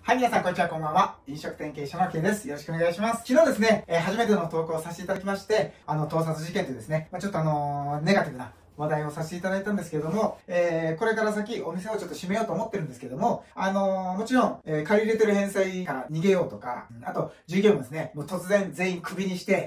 はい、皆さん、こんにちは、こんばんは。飲食店経営者の K です。よろしくお願いします。昨日ですね、初めての投稿をさせていただきまして、盗撮事件というですね、ちょっとネガティブな話題をさせていただいたんですけれども、これから先お店をちょっと閉めようと思ってるんですけども、もちろん、借り入れてる返済から逃げようとか、あと、従業員もですね、もう突然全員クビにして、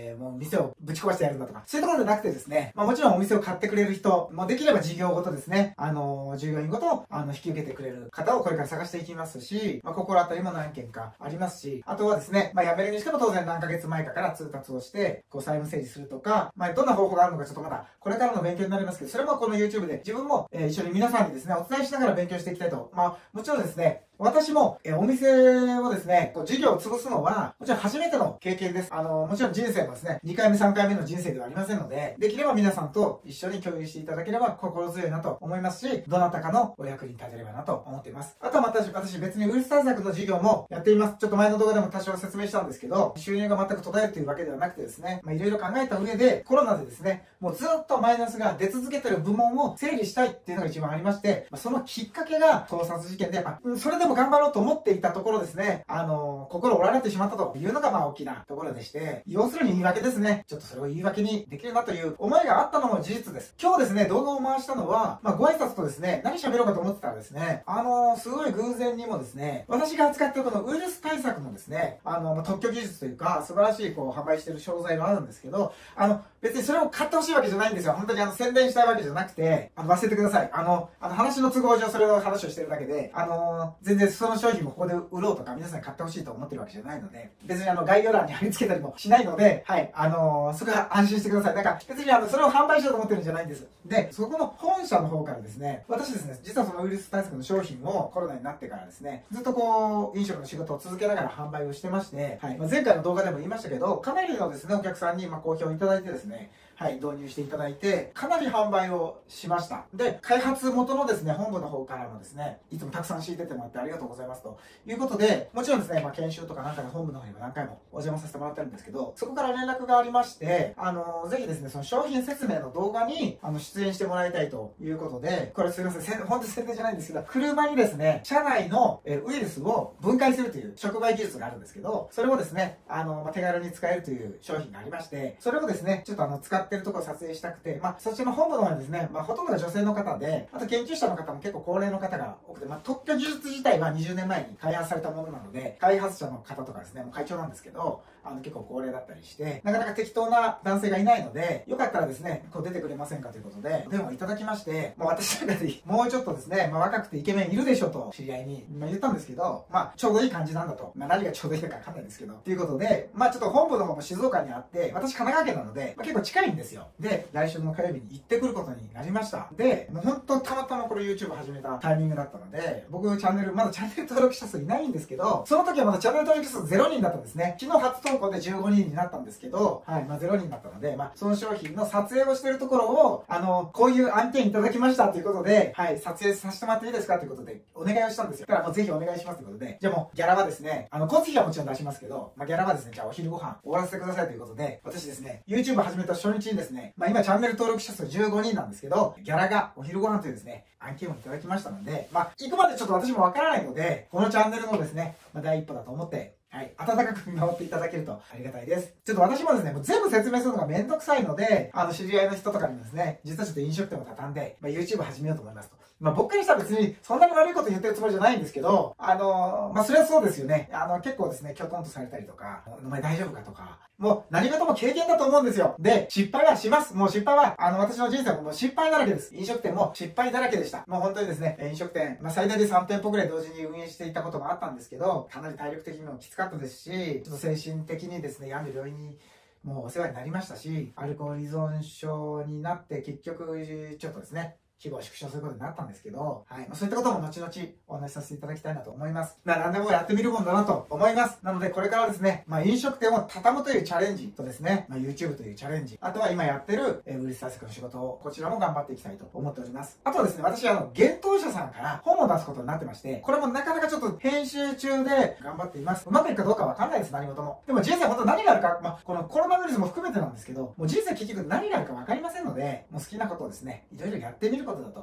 もう店をぶち壊してやるんだとか、そういうところじゃなくてですね、もちろんお店を買ってくれる人、できれば事業ごとですね、従業員ごと、引き受けてくれる方をこれから探していきますし、心当たりも何件かありますし、あとはですね、辞めるにしても当然何ヶ月前かから通達をして、債務整理するとか、どんな方法があるのかちょっとまだ、これからの勉強になりますけど、それもこの YouTube で自分も、一緒に皆さんにですね、お伝えしながら勉強していきたいと。もちろんですね、私も、お店をですね、事業を潰すのは、もちろん初めての経験です。もちろん人生もですね、2回目、3回目の人生ではありませんので、できれば皆さんと一緒に共有していただければ心強いなと思いますし、どなたかのお役に立てればなと思っています。あとは私別にウイルス対策の事業もやっています。ちょっと前の動画でも多少説明したんですけど、収入が全く途絶えるというわけではなくてですね、いろいろ考えた上で、コロナでですね、もうずっとマイナスが出続けてる部門を整理したいっていうのが一番ありまして、そのきっかけが盗撮事件で、それでも頑張ろうと思っていたところですね、心折られてしまったというのが大きなところでして、要するに言い訳ですね。ちょっとそれを言い訳にできるなという思いがあったのも事実です。今日ですね、動画を回したのは、ご挨拶とですね、何喋ろうかと思ってたらですね、すごい偶然にもですね、私が扱っているこのウイルス対策のですね、特許技術というか、素晴らしい販売している商材があるんですけど、別にそれを買ってほしいわけじゃないんですよ。本当に宣伝したいわけじゃなくて、忘れてください。話の都合上それの話をしてるだけで、全然その商品もここで売ろうとか皆さんに買ってほしいと思ってるわけじゃないので、別に概要欄に貼り付けたりもしないので、はい、そこは安心してください。別にそれを販売しようと思ってるんじゃないんです。で、そこの本社の方からですね、私ですね、実はそのウイルス対策の商品をコロナになってからですね、ずっと飲食の仕事を続けながら販売をしてまして、はい、前回の動画でも言いましたけど、かなりのですね、お客さんに好評いただいてですね、はい、導入していただいて、かなり販売をしました。で、開発元のですね、本部の方からもですね、いつもたくさん仕入れてもらってありがとうございますということで、もちろんですね、研修とかなんかで本部の方にも何回もお邪魔させてもらってるんですけど、そこから連絡がありまして、ぜひですね、その商品説明の動画に、出演してもらいたいということで、これすいません、本当に宣伝じゃないんですけど、車にですね、車内のウイルスを分解するという触媒技術があるんですけど、それをですね、手軽に使えるという商品がありまして、それをですね、ちょっと使ってるところを撮影したくて、そっちの本部の方にですね、ほとんどが女性の方で、あと研究者の方も結構高齢の方が多くて、特許技術自体は20年前に開発されたものなので、開発者の方とかですね、もう会長なんですけど、結構高齢だったりして、なかなか適当な男性がいないので、よかったらですね、出てくれませんかということで、電話いただきまして、私の中でもうちょっとですね、若くてイケメンいるでしょと知り合いに、言ったんですけど、ちょうどいい感じなんだと。何がちょうどいいのかわかんないですけど、ということで、ちょっと本部の方も静岡にあって、私神奈川県なので、結構近いんですよ。で、来週の火曜日に行ってくることになりました。で、もう本当たまたまこれ YouTube 始めたタイミングだったので、僕まだチャンネル登録者数いないんですけど、その時はまだチャンネル登録者数0人だったんですね。昨日初投稿で15人になったんですけど、はい、0人だったので、その商品の撮影をしてるところを、こういう案件いただきましたということで、はい、撮影させてもらっていいですかということで、お願いをしたんですよ。だからもうぜひお願いしますということで、じゃあもうギャラはですね、交通費はもちろん出しますけど、ギャラはですね、じゃあお昼ご飯終わらせてくださいということで、私ですね、YouTube 始めた初日にですね、今チャンネル登録者数15人なんですけど、ギャラがお昼ご飯というですね、案件をいただきましたので、行くまでちょっと私もわからないので、このチャンネルのですね、第一歩だと思って、はい。温かく見守っていただけるとありがたいです。ちょっと私もですね、もう全部説明するのがめんどくさいので、知り合いの人とかにですね、実はちょっと飲食店を畳んで、YouTube 始めようと思いますと。僕からしたら別にそんなに悪いこと言ってるつもりじゃないんですけど、それはそうですよね。結構ですね、きょとんとされたりとか、お前大丈夫かとか、もう何事も経験だと思うんですよ。で、失敗はします。もう失敗は、私の人生ももう失敗だらけです。飲食店も失敗だらけでした。もう本当にですね、飲食店、最大で3店舗ぐらい同時に運営していたこともあったんですけど、かなり体力的にもきつかったですし、ちょっと精神的にですね、病んで病院にもうお世話になりましたし、アルコール依存症になって結局、ちょっとですね、規模を縮小することになったんですけど、はい。そういったことも後々お話しさせていただきたいなと思います。何でもやってみるもんだなと思います。なのでこれからですね、飲食店を畳むというチャレンジとですね、YouTube というチャレンジ、あとは今やってるウイルス対策の仕事をこちらも頑張っていきたいと思っております。あとはですね、私幻冬舎さんから本を出すことになってまして、これもなかなかちょっと編集中で頑張っています。うまくいくかどうかわかんないです、何事も。でも人生本当何があるか、このコロナウイルスも含めてなんですけど、もう人生結局何があるかわかりませんので、もう好きなことをですね、いろいろやってみることだと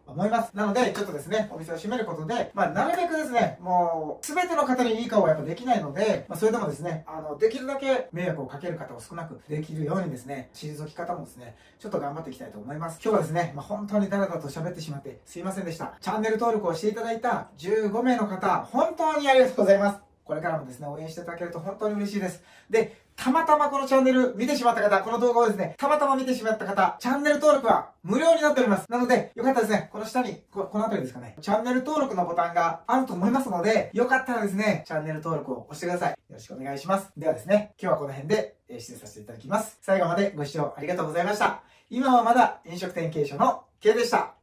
思います。なので、ちょっとですね、お店を閉めることで、なるべくですね、もう、すべての方にいい顔はやっぱできないので、それでもですね、できるだけ迷惑をかける方を少なくできるようにですね、退き方もですね、ちょっと頑張っていきたいと思います。今日はですね、本当にダラダラと喋ってしまってすいませんでした。チャンネル登録をしていただいた15名の方、本当にありがとうございます。これからもですね、応援していただけると本当に嬉しいです。で、たまたまこのチャンネル見てしまった方、この動画をですね、たまたま見てしまった方、チャンネル登録は無料になっております。なので、よかったらですね、この下に、この辺りですかね、チャンネル登録のボタンがあると思いますので、よかったらですね、チャンネル登録を押してください。よろしくお願いします。ではですね、今日はこの辺で失礼させていただきます。最後までご視聴ありがとうございました。今はまだ飲食店経営者の K でした。